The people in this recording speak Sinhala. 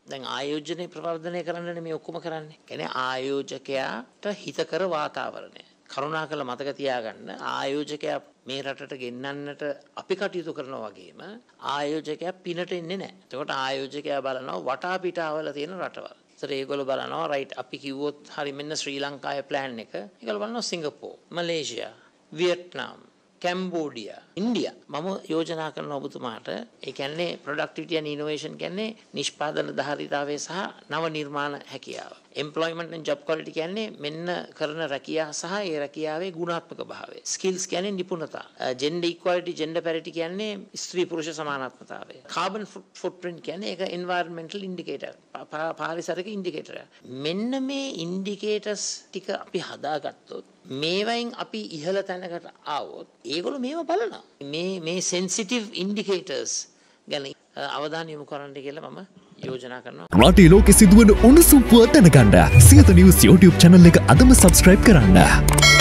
දැන් ආයෝජනය ප්‍රවර්ධනය කරන්නනේ මේ ඔක්කොම කරන්නේ. කියන්නේ ආයෝජකයාට හිතකර වාතාවරණය. කරුණාකර මතක තියාගන්න ආයෝජකයා මේ රටට ගෙන්නන්නට අපි කටයුතු කරනවා වගේම ආයෝජකයා පිනට එන්නේ නැහැ. එතකොට ආයෝජකයා බලනවා වටා පිටාවල තියෙන රටවල්. ඒතර ඒගොල්ලෝ බලනවා රයිට් අපි කිව්වොත් හරි මෙන්න ශ්‍රී ලංකාවේ ප්ලෑන් එක. ඒගොල්ලෝ බලනවා Singapore, Malaysia, Vietnam, Cambodia, India. මම යෝජනා කරන ඔබතුමාට ඒ කියන්නේ productivity and innovation කියන්නේ නිෂ්පාදන ධාරිතාවය සහ නව නිර්මාණ හැකියාව. employment and job quality කියන්නේ මෙන්න කරන රැකියාව සහ ඒ රැකියාවේ ගුණාත්මක භාවය. skills කියන්නේ නිපුණතා. gender equality, gender parity කියන්නේ ස්ත්‍රී පුරුෂ සමානත්වතාවය. carbon footprint කියන්නේ ඒක environmental indicator. පාරිසරික indicator. මෙන්න මේ indicators ටික අපි හදාගත්තොත් මේවයින් අපි ඉහළ තැනකට ආවොත් ඒගොල්ලෝ මේව බලනවා. මේ sensitive indicators ගැන අවධානය යොමු කරන්න කියලා මම යෝජනා කරනවා. රටේ ලෝකෙ සිදුවන උණුසුම් පුවත් දැනගන්න සියත නිවුස් YouTube channel එක අදම subscribe කරන්න.